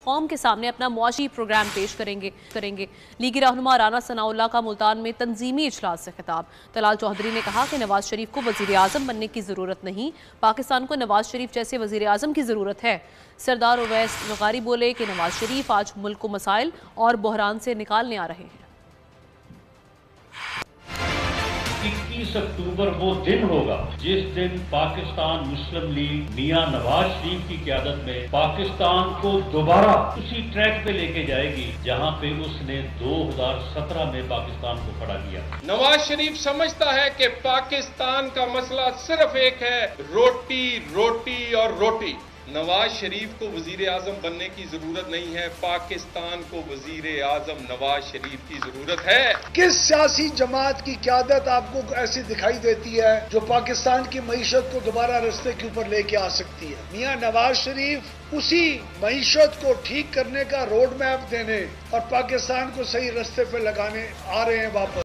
قوم کے سامنے اپنا معاشی پروگرام پیش کریں گے لیگی رہنما رانا ثناء اللہ کا ملتان میں تنظیمی اجلاس سے خطاب۔ طلال چودھری نے کہا کہ نواز شریف کو وزیر اعظم بننے کی ضرورت نہیں، پاکستان کو نواز شریف جیسے وزیر اعظم کی ضرورت ہے۔ سردار اویس وقاری بولے کہ نواز شریف آج ملک کو مسائل اور بحران سے نکالنے آ رہے ہیں۔ 21 اکتوبر وہ دن ہوگا جس دن پاکستان مسلم لیگ میاں نواز شریف کی قیادت میں پاکستان کو دوبارہ اسی ٹریک پہ لے کے جائے گی جہاں پہ اس نے 2017 میں پاکستان کو کھڑا کیا۔ نواز شریف سمجھتا ہے کہ پاکستان کا مسئلہ صرف ایک ہے، روٹی روٹی اور روٹی۔ نواز شریف کو وزیر اعظم بننے کی ضرورت نہیں ہے، پاکستان کو وزیر اعظم نواز شریف کی ضرورت ہے۔ کس سیاسی جماعت کی قیادت آپ کو ایسی دکھائی دیتی ہے جو پاکستان کی معیشت کو دوبارہ رستے کے اوپر لے کے آ سکتی ہے؟ میاں نواز شریف اسی معیشت کو ٹھیک کرنے کا روڈ میپ دینے اور پاکستان کو صحیح رستے پہ لگانے آ رہے ہیں واپس۔